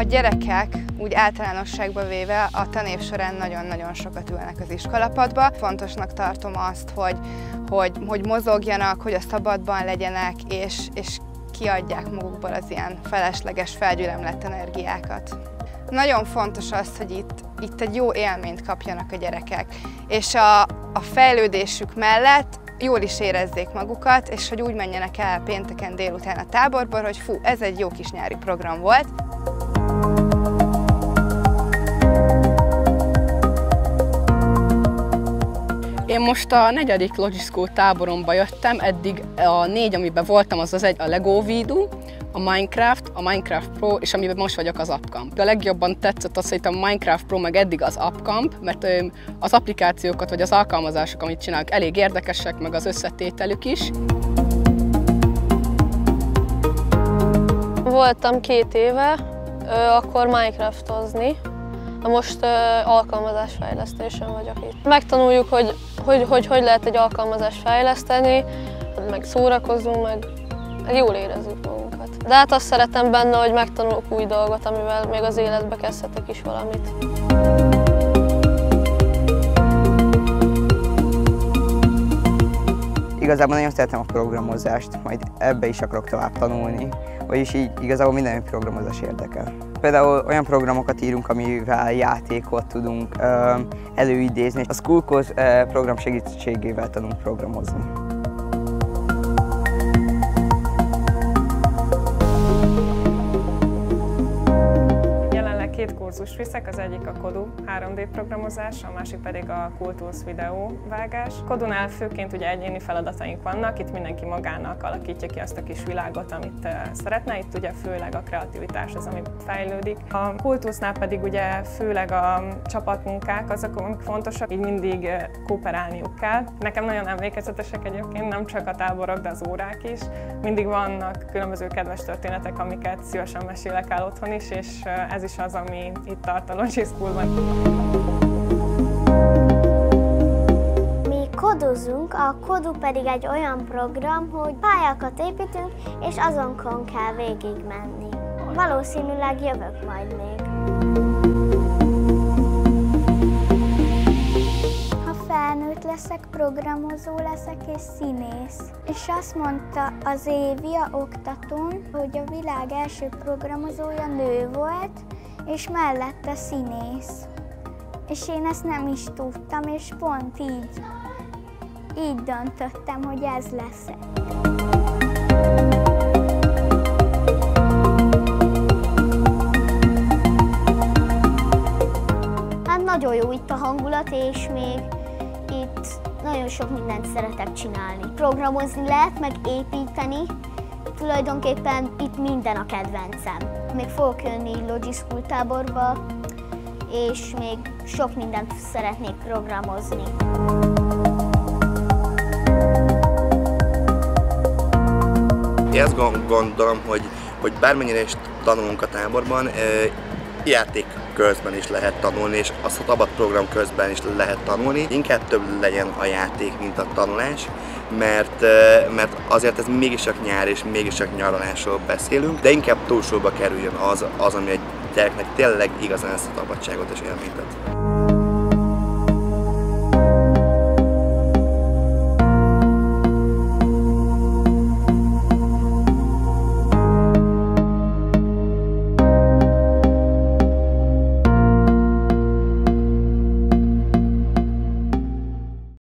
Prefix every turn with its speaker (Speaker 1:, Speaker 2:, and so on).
Speaker 1: gyerekek úgy általánosságban véve a tanév során nagyon-nagyon sokat ülnek az iskolapadba. Fontosnak tartom azt, hogy mozogjanak, hogy a szabadban legyenek, és kiadják magukból az ilyen felesleges, felgyülemlett energiákat. Nagyon fontos az, hogy itt egy jó élményt kapjanak a gyerekek, és a fejlődésük mellett jól is érezzék magukat, és hogy úgy menjenek el pénteken délután a táborból, hogy fú, ez egy jó kis nyári program volt.
Speaker 2: Én most a 4. Logiszkó táboromba jöttem, eddig a 4, amiben voltam, az a Lego Vidu, a Minecraft Pro, és amiben most vagyok az Upcamp. A legjobban tetszett az, hogy a Minecraft Pro meg eddig az Upcamp, mert az applikációkat vagy az alkalmazások, amit csinálok, elég érdekesek, meg az összetételük is.
Speaker 3: Voltam 2 éve, akkor Minecraftozni. Most alkalmazásfejlesztésen vagyok itt. Megtanuljuk, hogy lehet egy alkalmazást fejleszteni, meg szórakozunk, meg jól érezzük magunkat. De hát azt szeretem benne, hogy megtanulok új dolgot, amivel még az életbe kezdhetek is valamit.
Speaker 4: Igazából nagyon szeretem a programozást, majd ebbe is akarok tovább tanulni, vagyis így igazából minden programozás érdekel. Például olyan programokat írunk, amivel játékot tudunk előidézni. A Schoolcoz program segítségével tanulunk programozni.
Speaker 5: Két kurzust viszek, az egyik a Kodu 3D programozás, a másik pedig a Cooltools videóvágás. Kodunál főként ugye egyéni feladataink vannak, itt mindenki magának alakítja ki azt a kis világot, amit szeretne, itt ugye főleg a kreativitás az, ami fejlődik. A Cooltoolsnál pedig ugye főleg a csapatmunkák azok, amik fontosak, így mindig kooperálniuk kell. Nekem nagyon emlékezetesek egyébként, nem csak a táborok, de az órák is. Mindig vannak különböző kedves történetek, amiket szívesen mesélek el otthon is, és ez is az, ami itt tart a Logi Schoolban.
Speaker 6: Mi kodozunk, a Kodu pedig egy olyan program, hogy pályákat építünk, és azonkon kell végigmenni. Valószínűleg jövök majd még.
Speaker 7: Ha felnőtt leszek, programozó leszek és színész. És azt mondta az Évia oktatón, hogy a világ első programozója nő volt, és mellette színész. És én ezt nem is tudtam, és pont így döntöttem, hogy ez leszek.
Speaker 6: Hát nagyon jó itt a hangulat, és még itt nagyon sok mindent szeretek csinálni. Programozni lehet, meg építeni. Tulajdonképpen itt minden a kedvencem. Még fogok jönni Logi School táborba, és még sok mindent szeretnék programozni.
Speaker 8: Én azt gondolom, hogy bármennyire is tanulunk a táborban, játék közben is lehet tanulni, és a szabad program közben is lehet tanulni. Inkább több legyen a játék, mint a tanulás, mert azért ez mégiscsak nyár és mégiscsak nyaralásról beszélünk, de inkább túlsóba kerüljön az, ami egy gyereknek tényleg igazán ezt a szabadságot és élményt ad.